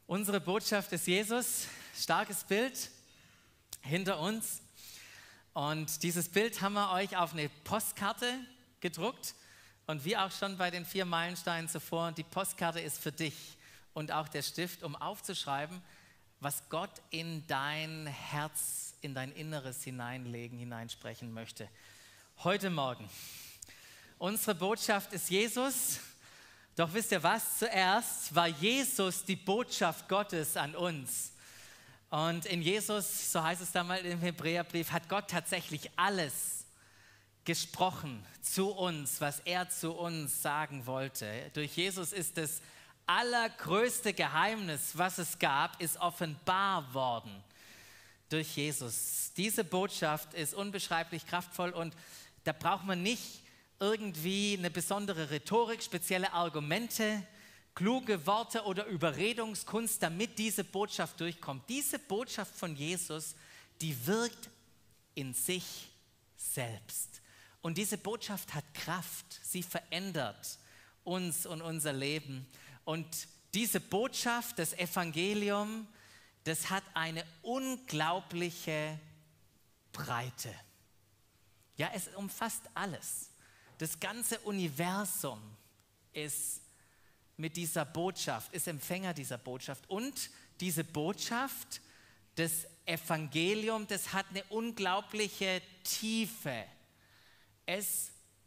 Unsere Botschaft ist Jesus, starkes Bild hinter uns. Und dieses Bild haben wir euch auf eine Postkarte gedruckt. Und wie auch schon bei den 4 Meilensteinen zuvor, die Postkarte ist für dich und auch der Stift, um aufzuschreiben, was Gott in dein Herz, in dein Inneres hineinsprechen möchte. Heute Morgen. Unsere Botschaft ist Jesus. Doch wisst ihr was? Zuerst war Jesus die Botschaft Gottes an uns. Und in Jesus, so heißt es damals im Hebräerbrief, hat Gott tatsächlich alles gesprochen zu uns, was er zu uns sagen wollte. Durch Jesus ist das allergrößte Geheimnis, was es gab, ist offenbar worden. Durch Jesus. Diese Botschaft ist unbeschreiblich kraftvoll und da braucht man nicht irgendwie eine besondere Rhetorik, spezielle Argumente, kluge Worte oder Überredungskunst, damit diese Botschaft durchkommt. Diese Botschaft von Jesus, die wirkt in sich selbst. Und diese Botschaft hat Kraft. Sie verändert uns und unser Leben. Und diese Botschaft, das Evangelium, das hat eine unglaubliche Breite. Ja, es umfasst alles. Das ganze Universum ist mit dieser Botschaft, ist Empfänger dieser Botschaft. Und diese Botschaft, das Evangelium, das hat eine unglaubliche Tiefe. Es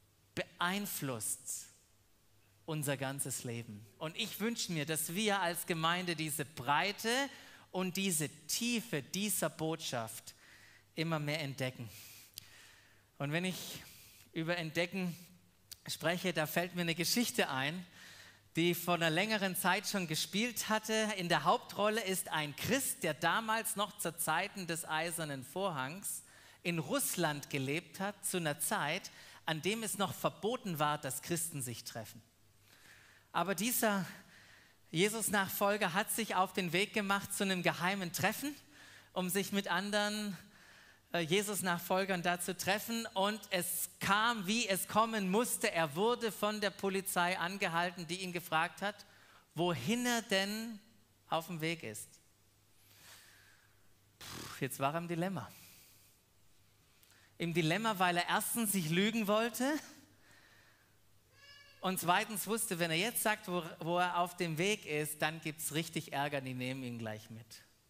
beeinflusst unser ganzes Leben. Und ich wünsche mir, dass wir als Gemeinde diese Breite und diese Tiefe dieser Botschaft immer mehr entdecken. Und wenn ich über Entdecken spreche, da fällt mir eine Geschichte ein, die vor einer längeren Zeit schon gespielt hatte. In der Hauptrolle ist ein Christ, der damals noch zu Zeiten des Eisernen Vorhangs in Russland gelebt hat, zu einer Zeit, an dem es noch verboten war, dass Christen sich treffen. Aber dieser Jesus-Nachfolger hat sich auf den Weg gemacht zu einem geheimen Treffen, um sich mit anderen Jesus-Nachfolgern da zu treffen, und es kam, wie es kommen musste. Er wurde von der Polizei angehalten, die ihn gefragt hat, wohin er denn auf dem Weg ist. Jetzt war er im Dilemma. Im Dilemma, weil er erstens sich lügen wollte und zweitens wusste, wenn er jetzt sagt, wo er auf dem Weg ist, dann gibt es richtig Ärger, die nehmen ihn gleich mit.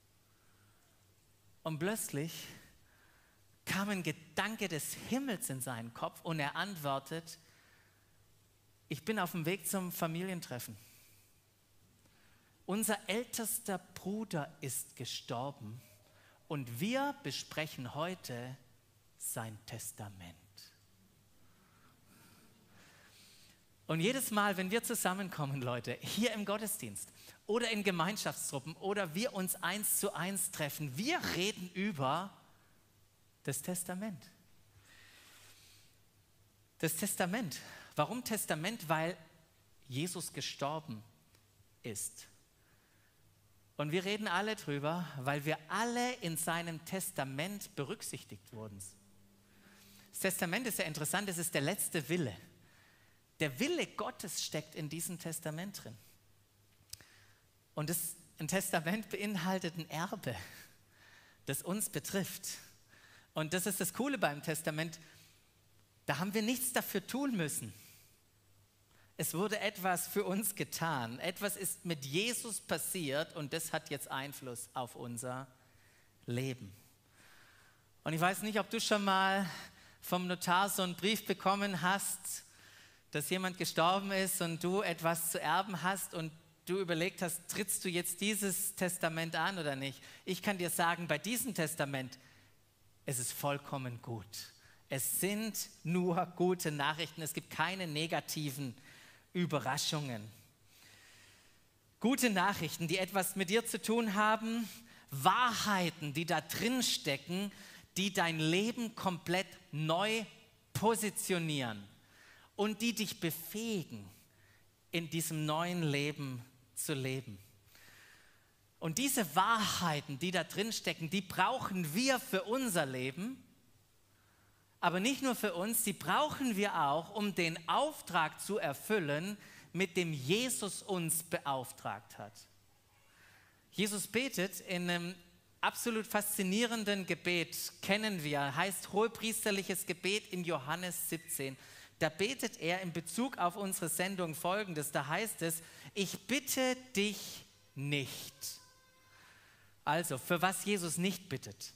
Und plötzlich kam ein Gedanke des Himmels in seinen Kopf und er antwortet, ich bin auf dem Weg zum Familientreffen. Unser ältester Bruder ist gestorben und wir besprechen heute sein Testament. Und jedes Mal, wenn wir zusammenkommen, Leute, hier im Gottesdienst oder in Gemeinschaftstruppen oder wir uns 1:1 treffen, wir reden über das Testament. Das Testament. Warum Testament? Weil Jesus gestorben ist. Und wir reden alle drüber, weil wir alle in seinem Testament berücksichtigt wurden. Das Testament ist ja interessant, es ist der letzte Wille. Der Wille Gottes steckt in diesem Testament drin. Und ein Testament beinhaltet ein Erbe, das uns betrifft. Und das ist das Coole beim Testament, da haben wir nichts dafür tun müssen. Es wurde etwas für uns getan, etwas ist mit Jesus passiert und das hat jetzt Einfluss auf unser Leben. Und ich weiß nicht, ob du schon mal vom Notar so einen Brief bekommen hast, dass jemand gestorben ist und du etwas zu erben hast und du überlegt hast, trittst du jetzt dieses Testament an oder nicht? Ich kann dir sagen, bei diesem Testament, es ist vollkommen gut. Es sind nur gute Nachrichten. Es gibt keine negativen Überraschungen. Gute Nachrichten, die etwas mit dir zu tun haben. Wahrheiten, die da drin stecken, die dein Leben komplett neu positionieren und die dich befähigen, in diesem neuen Leben zu leben. Und diese Wahrheiten, die da drin stecken, die brauchen wir für unser Leben, aber nicht nur für uns, die brauchen wir auch, um den Auftrag zu erfüllen, mit dem Jesus uns beauftragt hat. Jesus betet in einem absolut faszinierenden Gebet, kennen wir, heißt hohepriesterliches Gebet in Johannes 17. Da betet er in Bezug auf unsere Sendung Folgendes, da heißt es, ich bitte dich nicht. Also, für was Jesus nicht bittet.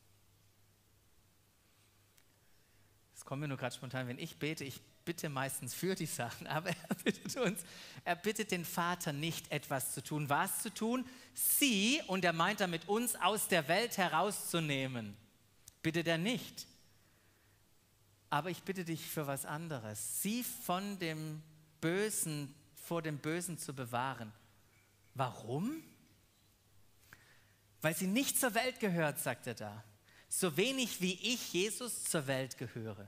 Das kommt mir nur gerade spontan, wenn ich bete, ich bitte meistens für die Sachen, aber er bittet den Vater nicht etwas zu tun. Was zu tun? Sie, und er meint damit uns, aus der Welt herauszunehmen. Bittet er nicht. Aber ich bitte dich für was anderes. Sie von dem Bösen, vor dem Bösen zu bewahren. Warum? Weil sie nicht zur Welt gehört, sagt er da. So wenig wie ich, Jesus, zur Welt gehöre.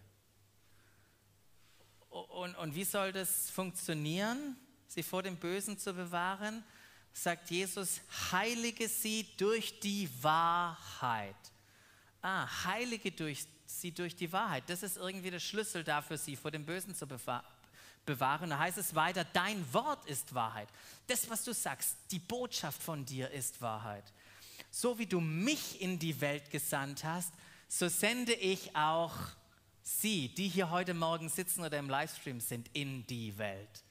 Und wie soll das funktionieren, sie vor dem Bösen zu bewahren? Sagt Jesus, heilige sie durch die Wahrheit. Heilige sie durch die Wahrheit. Das ist irgendwie der Schlüssel dafür, sie vor dem Bösen zu bewahren. Da heißt es weiter, dein Wort ist Wahrheit. Das, was du sagst, die Botschaft von dir ist Wahrheit. So wie du mich in die Welt gesandt hast, so sende ich auch sie, die hier heute Morgen sitzen oder im Livestream sind, in die Welt.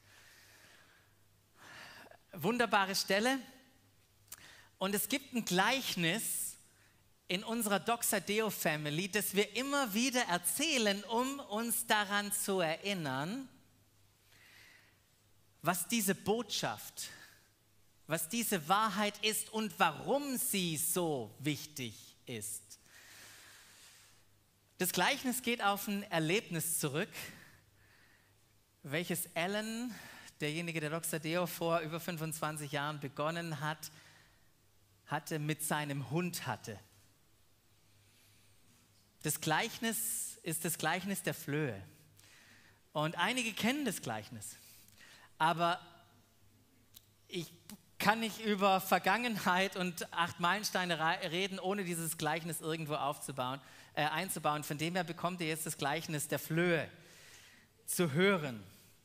Wunderbare Stelle. Und es gibt ein Gleichnis in unserer Doxa-Deo Family, das wir immer wieder erzählen, um uns daran zu erinnern, was diese Botschaft, was diese Wahrheit ist und warum sie so wichtig ist. Das Gleichnis geht auf ein Erlebnis zurück, welches Alan, derjenige, der Doxa-Deo vor über 25 Jahren begonnen hatte, mit seinem Hund hatte. Das Gleichnis ist das Gleichnis der Flöhe. Und einige kennen das Gleichnis. Aber ich kann nicht über Vergangenheit und 8 Meilensteine reden, ohne dieses Gleichnis irgendwo einzubauen. Von dem her bekommt ihr jetzt das Gleichnis der Flöhe zu hören.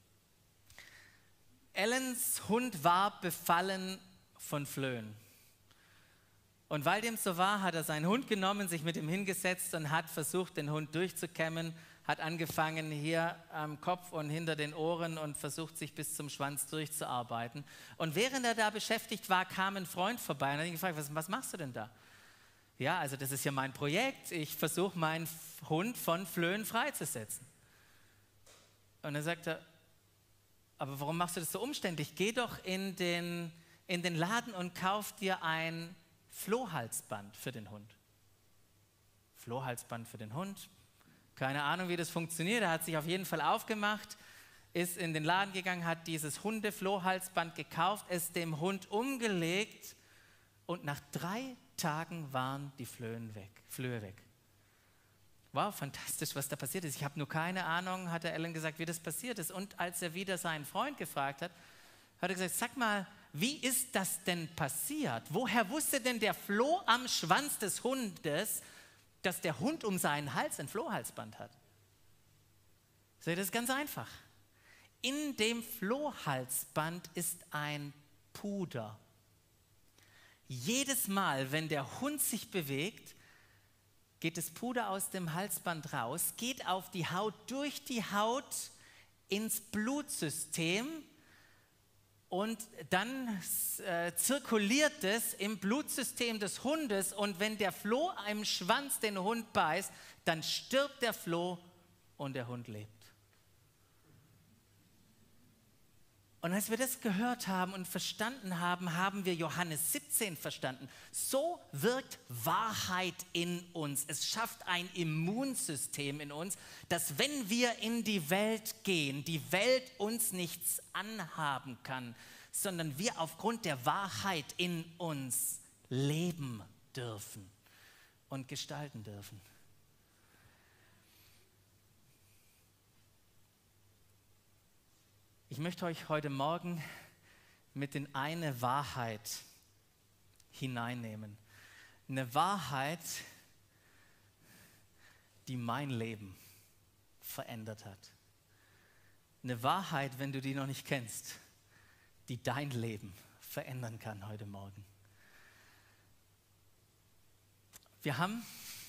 Alans Hund war befallen von Flöhen. Und weil dem so war, hat er seinen Hund genommen, sich mit ihm hingesetzt und hat versucht, den Hund durchzukämmen, hat angefangen hier am Kopf und hinter den Ohren und versucht, sich bis zum Schwanz durchzuarbeiten. Und während er da beschäftigt war, kam ein Freund vorbei und hat ihn gefragt, was machst du denn da? Ja, also das ist ja mein Projekt, ich versuche meinen Hund von Flöhen freizusetzen. Und dann sagt er, aber warum machst du das so umständlich? Geh doch in den Laden und kauf dir ein Flohhalsband für den Hund. Flohhalsband für den Hund? Keine Ahnung, wie das funktioniert. Er hat sich auf jeden Fall aufgemacht, ist in den Laden gegangen, hat dieses Hunde-Flohhalsband gekauft, es dem Hund umgelegt und nach 3 Tagen waren die Flöhe weg. Wow, fantastisch, was da passiert ist. Ich habe nur keine Ahnung, hat der Alan gesagt, wie das passiert ist. Und als er wieder seinen Freund gefragt hat, hat er gesagt, sag mal, wie ist das denn passiert? Woher wusste denn der Floh am Schwanz des Hundes, dass der Hund um seinen Hals ein Flohhalsband hat? So, das ist ganz einfach. In dem Flohhalsband ist ein Puder. Jedes Mal, wenn der Hund sich bewegt, geht das Puder aus dem Halsband raus, geht auf die Haut, durch die Haut ins Blutsystem und dann zirkuliert es im Blutsystem des Hundes und wenn der Floh am Schwanz den Hund beißt, dann stirbt der Floh und der Hund lebt. Und als wir das gehört haben und verstanden haben, haben wir Johannes 17 verstanden. So wirkt Wahrheit in uns. Es schafft ein Immunsystem in uns, dass wenn wir in die Welt gehen, die Welt uns nichts anhaben kann, sondern wir aufgrund der Wahrheit in uns leben dürfen und gestalten dürfen. Ich möchte euch heute Morgen mit in eine Wahrheit hineinnehmen. Eine Wahrheit, die mein Leben verändert hat. Eine Wahrheit, wenn du die noch nicht kennst, die dein Leben verändern kann heute Morgen. Wir haben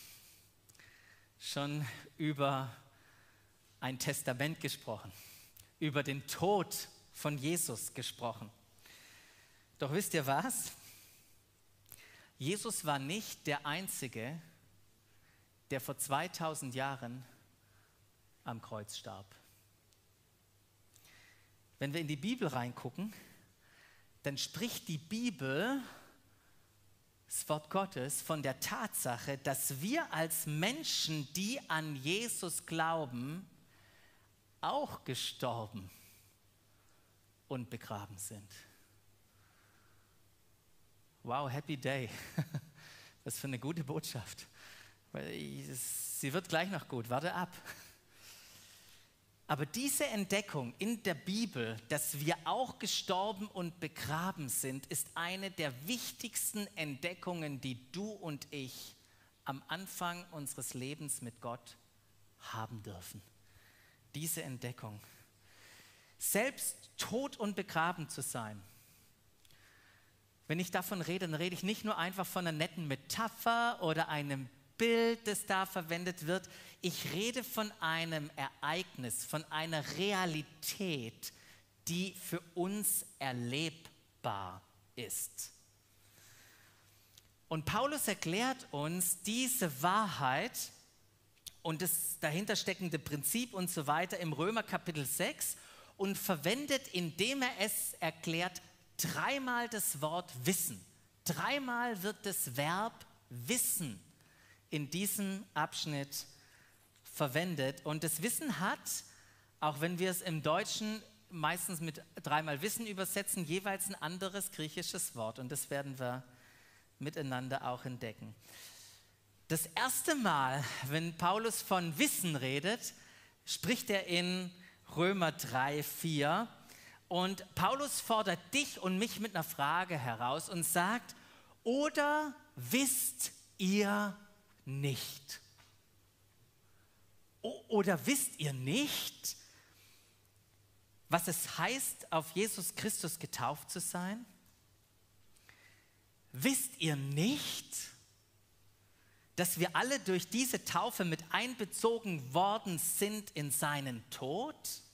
schon über ein Testament gesprochen, über den Tod von Jesus gesprochen. Doch wisst ihr was? Jesus war nicht der Einzige, der vor 2000 Jahren am Kreuz starb. Wenn wir in die Bibel reingucken, dann spricht die Bibel, das Wort Gottes, von der Tatsache, dass wir als Menschen, die an Jesus glauben, auch gestorben und begraben sind. Wow, happy day. Was für eine gute Botschaft. Sie wird gleich noch gut, warte ab. Aber diese Entdeckung in der Bibel, dass wir auch gestorben und begraben sind, ist eine der wichtigsten Entdeckungen, die du und ich am Anfang unseres Lebens mit Gott haben dürfen. Diese Entdeckung. Selbst tot und begraben zu sein. Wenn ich davon rede, dann rede ich nicht nur einfach von einer netten Metapher oder einem Bild, das da verwendet wird. Ich rede von einem Ereignis, von einer Realität, die für uns erlebbar ist. Und Paulus erklärt uns diese Wahrheit und das dahinter steckende Prinzip und so weiter im Römer Kapitel 6 und verwendet, indem er es erklärt, dreimal das Wort Wissen. Dreimal wird das Verb Wissen in diesem Abschnitt verwendet. Und das Wissen hat, auch wenn wir es im Deutschen meistens mit dreimal Wissen übersetzen, jeweils ein anderes griechisches Wort. Und das werden wir miteinander auch entdecken. Das erste Mal, wenn Paulus von Wissen redet, spricht er in Römer 3, 4. Und Paulus fordert dich und mich mit einer Frage heraus und sagt, oder wisst ihr nicht? Oder wisst ihr nicht, was es heißt, auf Jesus Christus getauft zu sein? Wisst ihr nicht, dass wir alle durch diese Taufe mit einbezogen worden sind in seinen Tod?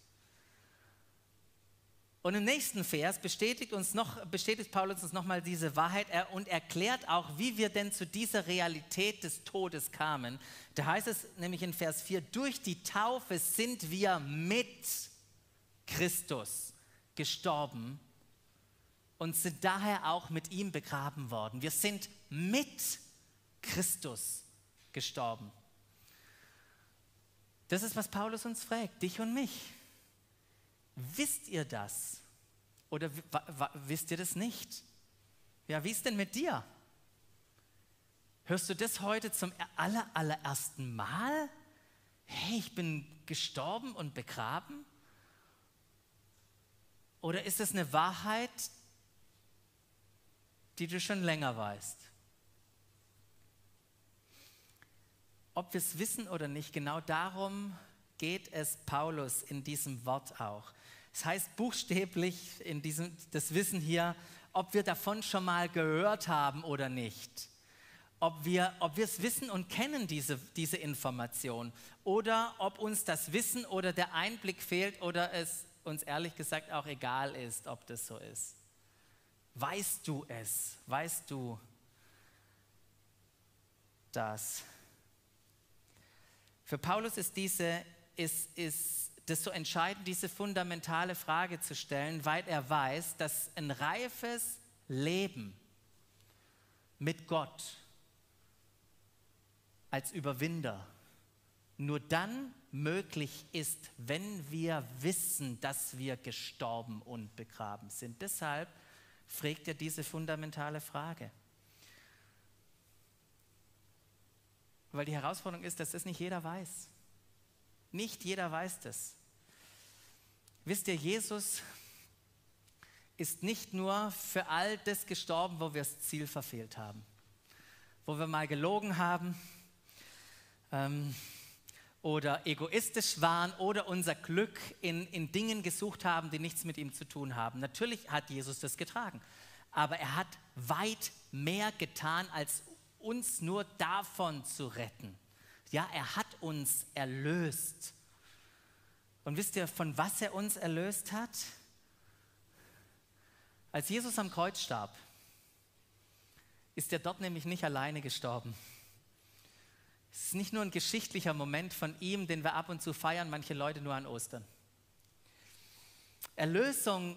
Und im nächsten Vers bestätigt Paulus uns nochmal diese Wahrheit und erklärt auch, wie wir denn zu dieser Realität des Todes kamen. Da heißt es nämlich in Vers 4, durch die Taufe sind wir mit Christus gestorben und sind daher auch mit ihm begraben worden. Wir sind mit Christus gestorben. Das ist, was Paulus uns fragt, dich und mich. Wisst ihr das? Oder wisst ihr das nicht? Ja, wie ist denn mit dir? Hörst du das heute zum allerersten Mal? Hey, ich bin gestorben und begraben? Oder ist es eine Wahrheit, die du schon länger weißt? Ob wir es wissen oder nicht, genau darum geht es Paulus in diesem Wort auch. Es heißt buchstäblich das Wissen hier, ob wir davon schon mal gehört haben oder nicht. Ob wir es wissen und kennen, diese Information. Oder ob uns das Wissen oder der Einblick fehlt oder es uns ehrlich gesagt auch egal ist, ob das so ist. Weißt du es? Weißt du das? Für Paulus ist das so entscheidend, diese fundamentale Frage zu stellen, weil er weiß, dass ein reifes Leben mit Gott als Überwinder nur dann möglich ist, wenn wir wissen, dass wir gestorben und begraben sind. Deshalb fragt er diese fundamentale Frage. Weil die Herausforderung ist, dass das nicht jeder weiß. Nicht jeder weiß das. Wisst ihr, Jesus ist nicht nur für all das gestorben, wo wir das Ziel verfehlt haben, wo wir mal gelogen haben oder egoistisch waren oder unser Glück in Dingen gesucht haben, die nichts mit ihm zu tun haben. Natürlich hat Jesus das getragen, aber er hat weit mehr getan, als uns nur davon zu retten. Ja, er hat uns erlöst. Und wisst ihr, von was er uns erlöst hat? Als Jesus am Kreuz starb, ist er dort nämlich nicht alleine gestorben. Es ist nicht nur ein geschichtlicher Moment von ihm, den wir ab und zu feiern, manche Leute nur an Ostern. Erlösung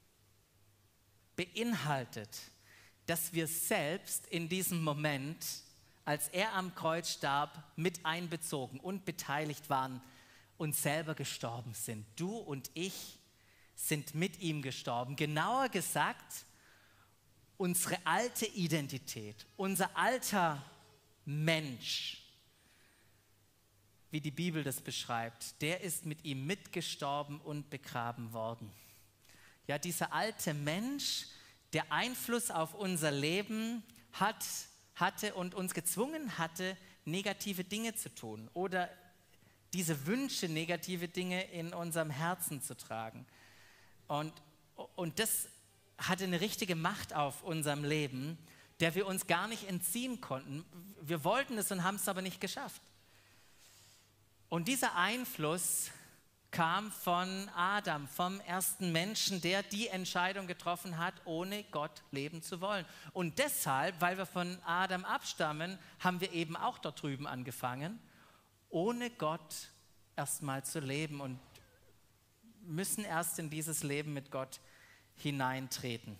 beinhaltet, dass wir selbst in diesem Moment, als er am Kreuz starb, mit einbezogen und beteiligt waren und selber gestorben sind. Du und ich sind mit ihm gestorben. Genauer gesagt, unsere alte Identität, unser alter Mensch, wie die Bibel das beschreibt, der ist mit ihm mitgestorben und begraben worden. Ja, dieser alte Mensch, der Einfluss auf unser Leben hatte und uns gezwungen hatte, negative Dinge zu tun oder diese Wünsche, negative Dinge in unserem Herzen zu tragen. Und das hatte eine richtige Macht auf unserem Leben, der wir uns gar nicht entziehen konnten. Wir wollten es und haben es aber nicht geschafft. Und dieser Einfluss kam von Adam, vom ersten Menschen, der die Entscheidung getroffen hat, ohne Gott leben zu wollen. Und deshalb, weil wir von Adam abstammen, haben wir eben auch dort drüben angefangen, ohne Gott erstmal zu leben und müssen erst in dieses Leben mit Gott hineintreten.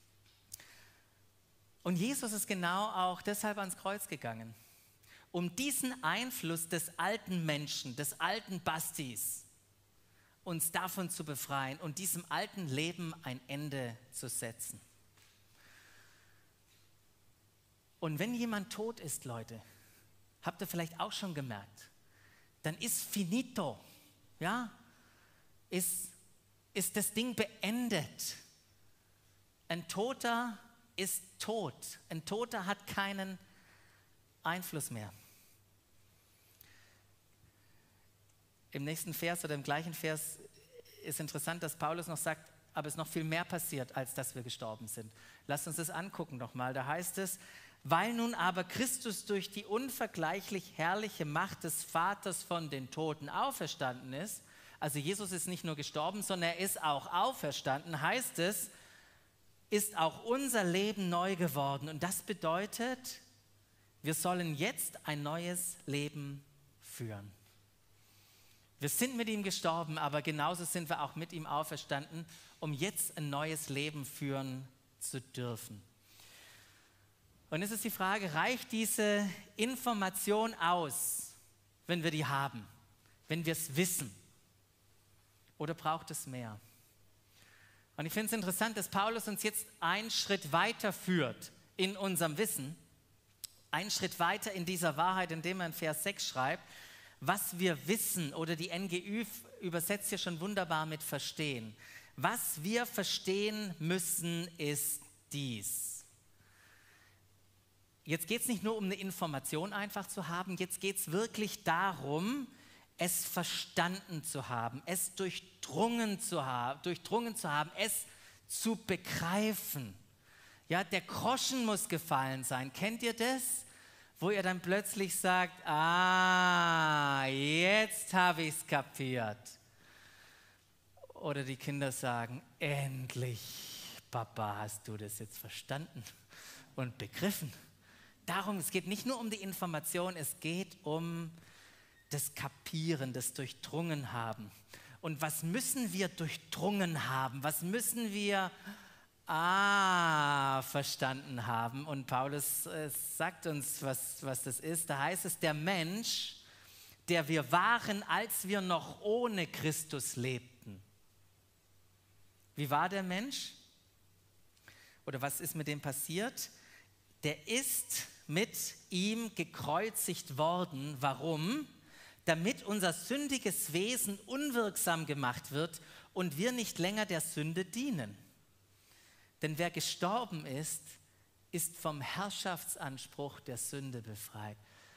Und Jesus ist genau auch deshalb ans Kreuz gegangen, um diesen Einfluss des alten Menschen, des alten Bastis, uns davon zu befreien und diesem alten Leben ein Ende zu setzen. Und wenn jemand tot ist, Leute, habt ihr vielleicht auch schon gemerkt, dann ist finito, ja, ist das Ding beendet. Ein Toter ist tot. Ein Toter hat keinen Einfluss mehr. Im nächsten Vers oder im gleichen Vers ist interessant, dass Paulus noch sagt, aber es ist noch viel mehr passiert, als dass wir gestorben sind. Lasst uns das angucken nochmal. Da heißt es, weil nun aber Christus durch die unvergleichlich herrliche Macht des Vaters von den Toten auferstanden ist, also Jesus ist nicht nur gestorben, sondern er ist auch auferstanden, heißt es, ist auch unser Leben neu geworden. Und das bedeutet, wir sollen jetzt ein neues Leben führen. Wir sind mit ihm gestorben, aber genauso sind wir auch mit ihm auferstanden, um jetzt ein neues Leben führen zu dürfen. Und es ist die Frage, reicht diese Information aus, wenn wir die haben, wenn wir es wissen? Oder braucht es mehr? Und ich finde es interessant, dass Paulus uns jetzt einen Schritt weiter führt in unserem Wissen, einen Schritt weiter in dieser Wahrheit, indem er in Vers 6 schreibt, was wir wissen, oder die NGÜ übersetzt hier schon wunderbar mit verstehen. Was wir verstehen müssen, ist dies. Jetzt geht es nicht nur um eine Information einfach zu haben, jetzt geht es wirklich darum, es verstanden zu haben, es durchdrungen zu haben, es zu begreifen. Ja, der Groschen muss gefallen sein. Kennt ihr das? Wo ihr dann plötzlich sagt, jetzt habe ich es kapiert. Oder die Kinder sagen, endlich, Papa, hast du das jetzt verstanden und begriffen. Darum, es geht nicht nur um die Information, es geht um das Kapieren, das Durchdrungen haben. Und was müssen wir durchdrungen haben? Was müssen wir verstanden haben? Und Paulus sagt uns, was das ist. Da heißt es, der Mensch, der wir waren, als wir noch ohne Christus lebten. Wie war der Mensch? Oder was ist mit dem passiert? Der ist mit ihm gekreuzigt worden. Warum? Damit unser sündiges Wesen unwirksam gemacht wird und wir nicht länger der Sünde dienen. Denn wer gestorben ist, ist vom Herrschaftsanspruch der Sünde befreit.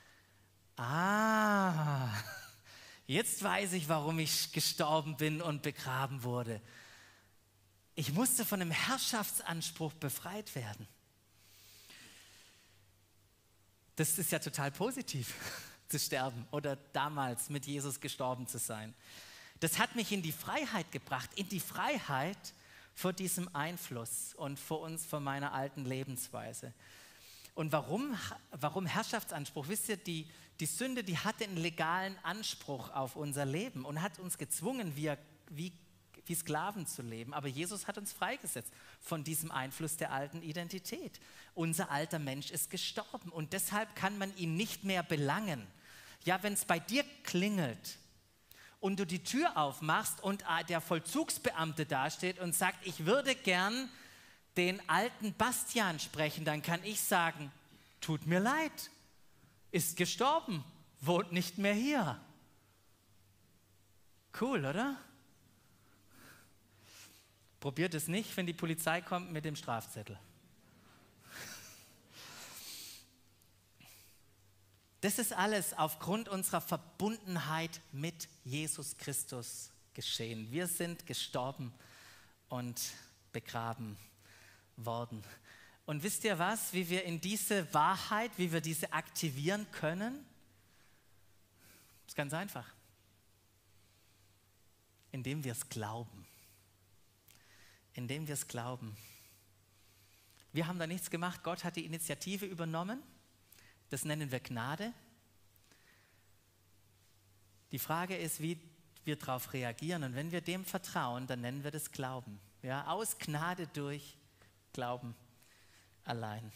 Jetzt weiß ich, warum ich gestorben bin und begraben wurde. Ich musste von dem Herrschaftsanspruch befreit werden. Das ist ja total positiv, zu sterben oder damals mit Jesus gestorben zu sein. Das hat mich in die Freiheit gebracht, in die Freiheit vor diesem Einfluss und vor meiner alten Lebensweise. Und warum Herrschaftsanspruch? Wisst ihr, die Sünde, die hatte einen legalen Anspruch auf unser Leben und hat uns gezwungen, wie Sklaven zu leben. Aber Jesus hat uns freigesetzt von diesem Einfluss der alten Identität. Unser alter Mensch ist gestorben und deshalb kann man ihn nicht mehr belangen. Ja, wenn es bei dir klingelt und du die Tür aufmachst und der Vollzugsbeamte dasteht und sagt, ich würde gern den alten Bastian sprechen, dann kann ich sagen, tut mir leid, ist gestorben, wohnt nicht mehr hier. Cool, oder? Probiert es nicht, wenn die Polizei kommt mit dem Strafzettel. Das ist alles aufgrund unserer Verbundenheit mit Jesus Christus geschehen. Wir sind gestorben und begraben worden. Und wisst ihr was, wie wir in diese Wahrheit, wie wir diese aktivieren können? Das ist ganz einfach. Indem wir es glauben. Indem wir es glauben. Wir haben da nichts gemacht, Gott hat die Initiative übernommen. Das nennen wir Gnade. Die Frage ist, wie wir darauf reagieren. Und wenn wir dem vertrauen, dann nennen wir das Glauben. Ja, aus Gnade durch Glauben allein.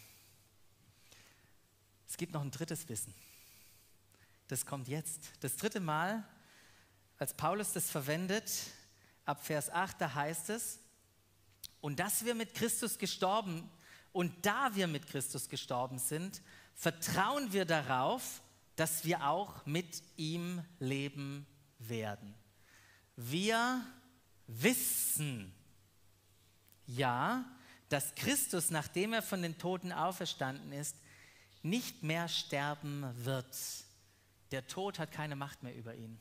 Es gibt noch ein drittes Wissen. Das kommt jetzt. Das dritte Mal, als Paulus das verwendet, ab Vers 8, da heißt es, und dass wir mit Christus gestorben, und da wir mit Christus gestorben sind, vertrauen wir darauf, dass wir auch mit ihm leben werden. Wir wissen, ja, dass Christus, nachdem er von den Toten auferstanden ist, nicht mehr sterben wird. Der Tod hat keine Macht mehr über ihn.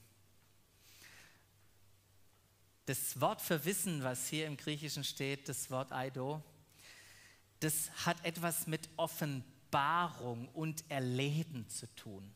Das Wort für Wissen, was hier im Griechischen steht, das Wort Eido, das hat etwas mit Offenbarung und Erleben zu tun.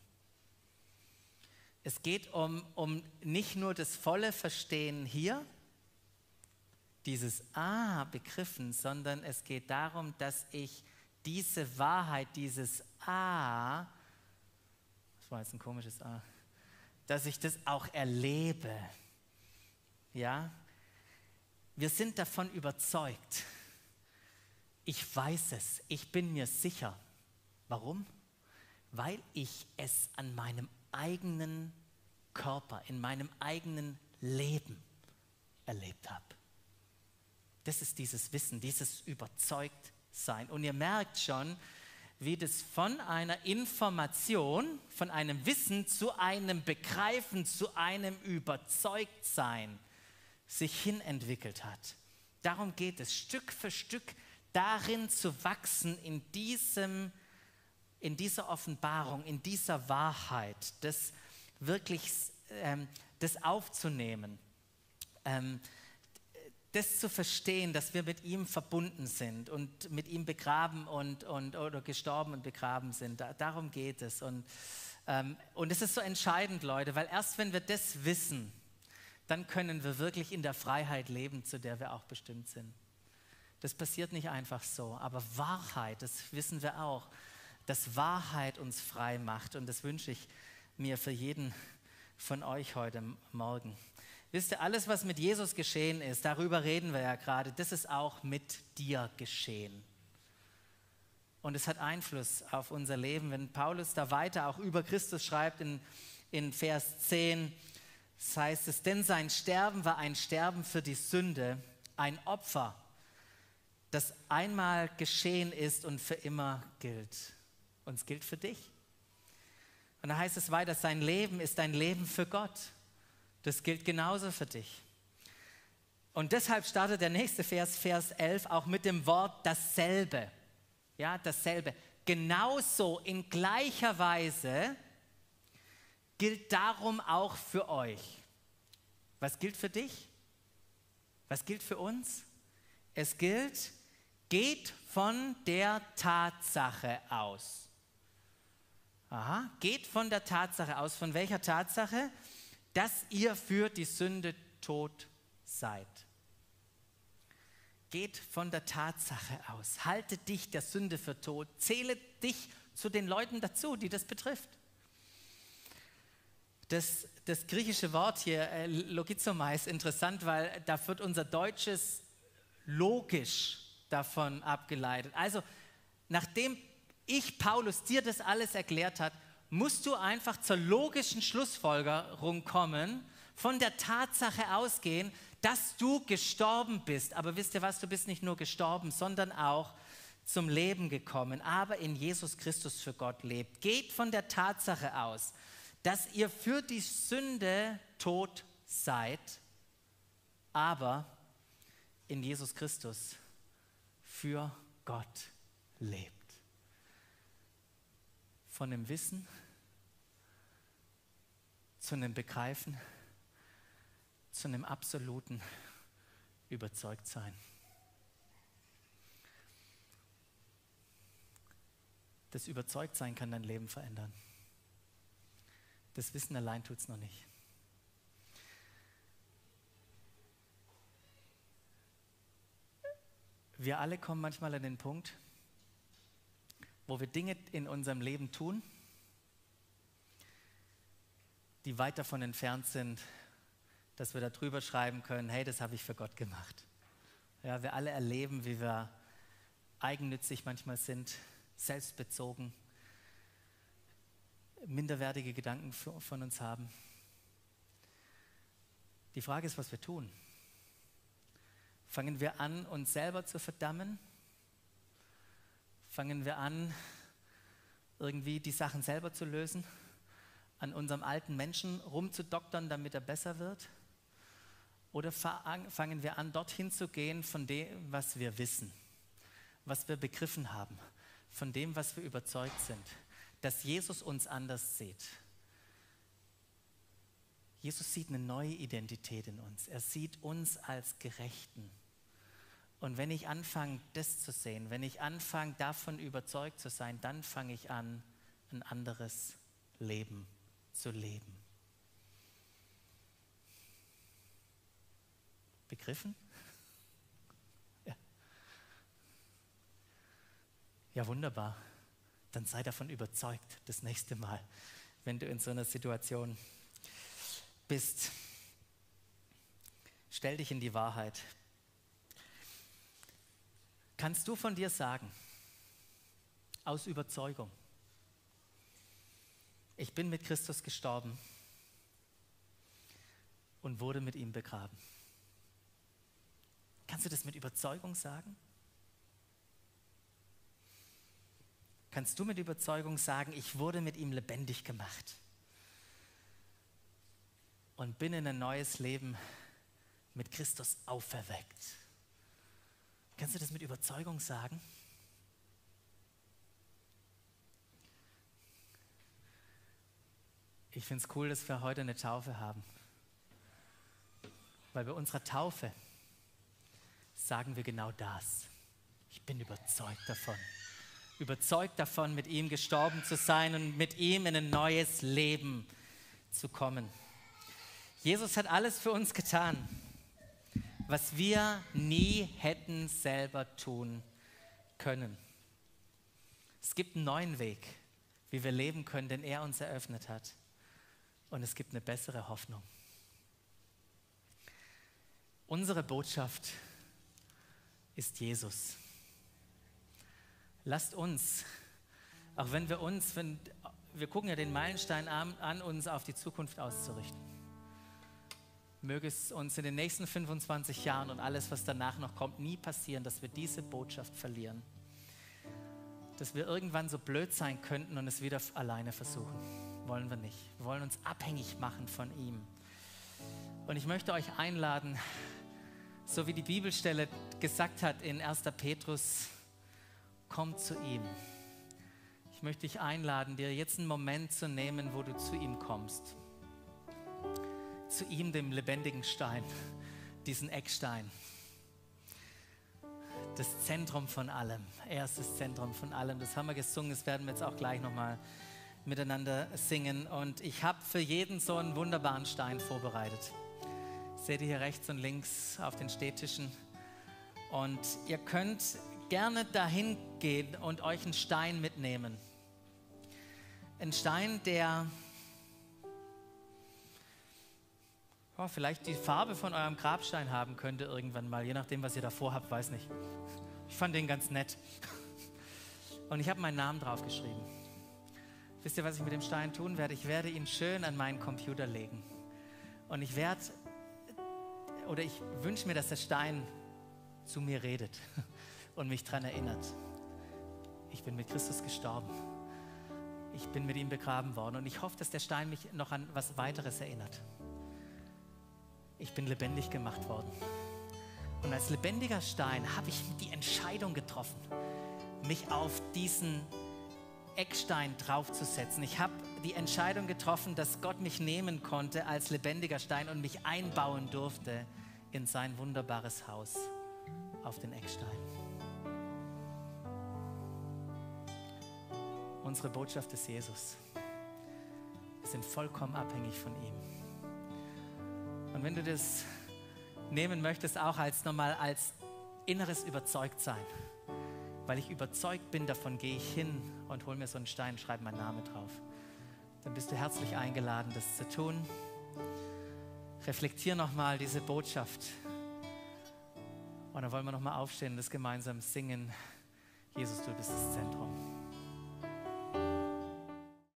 Es geht um nicht nur das volle Verstehen hier, dieses begriffen, sondern es geht darum, dass ich diese Wahrheit, dieses das war jetzt ein komisches dass ich das auch erlebe. Ja, wir sind davon überzeugt. Ich weiß es, ich bin mir sicher. Warum? Weil ich es an meinem eigenen Körper, in meinem eigenen Leben erlebt habe. Das ist dieses Wissen, dieses Überzeugtsein. Und ihr merkt schon, wie das von einer Information, von einem Wissen zu einem Begreifen, zu einem Überzeugtsein sich hin entwickelt hat. Darum geht es, Stück für Stück darin zu wachsen, in dieser Offenbarung, in dieser Wahrheit, das wirklich das aufzunehmen, das zu verstehen, dass wir mit ihm verbunden sind und mit ihm begraben oder gestorben und begraben sind. Darum geht es. Und es ist so entscheidend, Leute, weil erst wenn wir das wissen, dann können wir wirklich in der Freiheit leben, zu der wir auch bestimmt sind. Das passiert nicht einfach so, aber Wahrheit, das wissen wir auch, dass Wahrheit uns frei macht, und das wünsche ich mir für jeden von euch heute Morgen. Wisst ihr, alles, was mit Jesus geschehen ist, darüber reden wir ja gerade, das ist auch mit dir geschehen. Und es hat Einfluss auf unser Leben. Wenn Paulus da weiter auch über Christus schreibt in Vers 10, das heißt es, denn sein Sterben war ein Sterben für die Sünde, ein Opfer, das einmal geschehen ist und für immer gilt. Und es gilt für dich. Und da heißt es weiter, sein Leben ist ein Leben für Gott. Das gilt genauso für dich. Und deshalb startet der nächste Vers, Vers 11, auch mit dem Wort dasselbe. Ja, dasselbe. Genauso in gleicher Weise gilt darum auch für euch. Was gilt für dich? Was gilt für uns? Es gilt, geht von der Tatsache aus. Aha, geht von der Tatsache aus. Von welcher Tatsache? Dass ihr für die Sünde tot seid. Geht von der Tatsache aus. Halte dich der Sünde für tot. Zähle dich zu den Leuten dazu, die das betrifft. Das griechische Wort hier, logizomai, ist interessant, weil da wird unser deutsches logisch davon abgeleitet. Also, nachdem Paulus, dir das alles erklärt hat, musst du einfach zur logischen Schlussfolgerung kommen, von der Tatsache ausgehen, dass du gestorben bist. Aber wisst ihr was, du bist nicht nur gestorben, sondern auch zum Leben gekommen, aber in Jesus Christus für Gott lebt. Geht von der Tatsache aus, dass ihr für die Sünde tot seid, aber in Jesus Christus für Gott lebt. Von dem Wissen zu einem Begreifen, zu einem absoluten Überzeugtsein. Das Überzeugtsein kann dein Leben verändern. Das Wissen allein tut es noch nicht. Wir alle kommen manchmal an den Punkt, wo wir Dinge in unserem Leben tun, die weit davon entfernt sind, dass wir da drüber schreiben können, hey, das habe ich für Gott gemacht. Ja, wir alle erleben, wie wir eigennützig manchmal sind, selbstbezogen, minderwertige Gedanken von uns haben. Die Frage ist, was wir tun. Fangen wir an, uns selber zu verdammen? Fangen wir an, irgendwie die Sachen selber zu lösen? An unserem alten Menschen rumzudoktern, damit er besser wird? Oder fangen wir an, dorthin zu gehen von dem, was wir wissen, was wir begriffen haben, von dem, was wir überzeugt sind, dass Jesus uns anders sieht. Jesus sieht eine neue Identität in uns. Er sieht uns als Gerechten. Und wenn ich anfange, das zu sehen, wenn ich anfange, davon überzeugt zu sein, dann fange ich an, ein anderes Leben zu leben. Begriffen? Ja. Ja, wunderbar. Dann sei davon überzeugt, das nächste Mal, wenn du in so einer Situation bist. Stell dich in die Wahrheit. Kannst du von dir sagen, aus Überzeugung, ich bin mit Christus gestorben und wurde mit ihm begraben? Kannst du das mit Überzeugung sagen? Kannst du mit Überzeugung sagen, ich wurde mit ihm lebendig gemacht und bin in ein neues Leben mit Christus auferweckt? Kannst du das mit Überzeugung sagen? Ich finde es cool, dass wir heute eine Taufe haben, weil bei unserer Taufe sagen wir genau das. Ich bin überzeugt davon, mit ihm gestorben zu sein und mit ihm in ein neues Leben zu kommen. Jesus hat alles für uns getan, was wir nie hätten selber tun können. Es gibt einen neuen Weg, wie wir leben können, den er uns eröffnet hat. Und es gibt eine bessere Hoffnung. Unsere Botschaft ist Jesus. Lasst uns, auch wenn wir gucken ja den Meilenstein an, uns auf die Zukunft auszurichten. Möge es uns in den nächsten 25 Jahren und alles, was danach noch kommt, nie passieren, dass wir diese Botschaft verlieren. Dass wir irgendwann so blöd sein könnten und es wieder alleine versuchen. Wollen wir nicht. Wir wollen uns abhängig machen von ihm. Und ich möchte euch einladen, so wie die Bibelstelle gesagt hat in 1. Petrus, kommt zu ihm. Ich möchte dich einladen, dir jetzt einen Moment zu nehmen, wo du zu ihm kommst. Zu ihm, dem lebendigen Stein, diesen Eckstein. Das Zentrum von allem. Er ist das Zentrum von allem. Das haben wir gesungen, das werden wir jetzt auch gleich nochmal miteinander singen. Und ich habe für jeden so einen wunderbaren Stein vorbereitet. Seht ihr hier rechts und links auf den Stehtischen. Und ihr könnt gerne dahin gehen und euch einen Stein mitnehmen. Ein Stein, der vielleicht die Farbe von eurem Grabstein haben könnte irgendwann mal, je nachdem, was ihr davor habt, weiß nicht. Ich fand den ganz nett. Und ich habe meinen Namen drauf geschrieben. Wisst ihr, was ich mit dem Stein tun werde? Ich werde ihn schön an meinen Computer legen. Und ich wünsche mir, dass der Stein zu mir redet und mich daran erinnert. Ich bin mit Christus gestorben. Ich bin mit ihm begraben worden. Und ich hoffe, dass der Stein mich noch an was weiteres erinnert. Ich bin lebendig gemacht worden. Und als lebendiger Stein habe ich die Entscheidung getroffen, mich auf diesen Eckstein draufzusetzen. Ich habe die Entscheidung getroffen, dass Gott mich nehmen konnte als lebendiger Stein und mich einbauen durfte in sein wunderbares Haus auf den Eckstein. Unsere Botschaft ist Jesus. Wir sind vollkommen abhängig von ihm. Und wenn du das nehmen möchtest, auch als inneres Überzeugtsein, weil ich überzeugt bin, davon gehe ich hin und hole mir so einen Stein, schreibe meinen Namen drauf, dann bist du herzlich eingeladen, das zu tun. Reflektier nochmal diese Botschaft. Und dann wollen wir nochmal aufstehen und das gemeinsam singen. Jesus, du bist das Zentrum.